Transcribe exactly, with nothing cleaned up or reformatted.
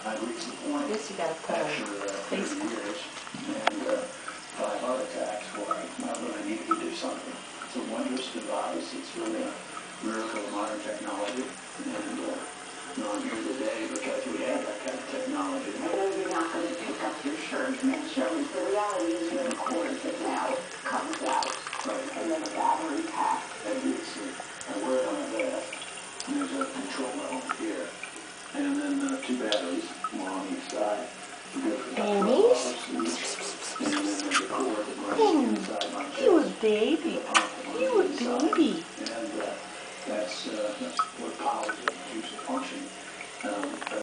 I'd reached the point I guess you gotta put after on uh, face thirty years and uh, five heart attacks where I, I really needed to do something. It's a wondrous device. It's really a miracle of modern technology. And uh, you know, I'm here today because we have that kind of technology. I know you're not going to pick up your shirt and show me. The reality is you're recording it now. Comes out. Right. And then a battery pack. And you